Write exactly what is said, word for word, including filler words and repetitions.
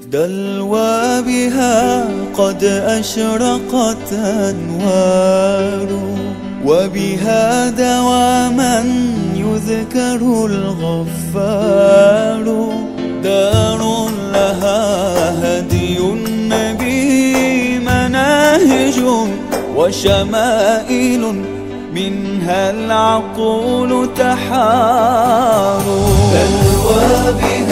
دلوى بها قد أشرقت أنوار، وبها دواما يذكر الغفار. دار لها هدي النبي مناهج وشمائل، منها العقول تحار. دلوى بها